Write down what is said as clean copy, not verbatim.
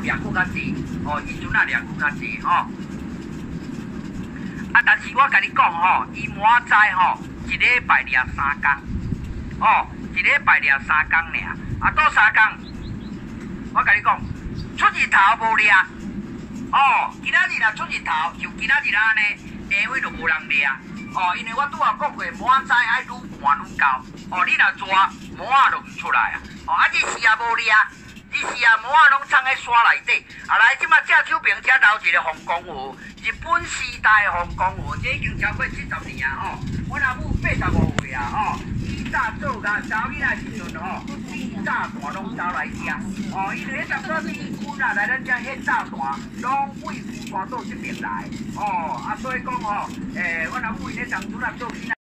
掠骨较济，哦，伊阵仔掠骨较济吼。啊，但是我甲你讲吼，伊明仔载吼，一礼拜掠3工，哦，一礼拜掠3工尔，啊，倒3工，我甲你讲，出日头无掠，哦，今仔日若出日头，像今仔日安尼，下尾就无人掠，哦，因为我拄仔讲过，明仔载爱愈寒愈高，哦，你若热，毛仔就毋出来啊，哦，啊，日时也无掠。日时啊，毛仔拢藏喺山内底。啊来，即马正手边遮留一个红公湖，日本时代红公湖，这已经超过70年啊！吼，阮阿母85岁啊！吼，伊早做甲查某囡仔时阵吼，伊早段拢走来遮。哦，因为迄阵说离婚啊，来咱遮迄早段拢为富搬到这边来。哦，啊，所以讲吼，阮阿母因迄当初啊做囡仔。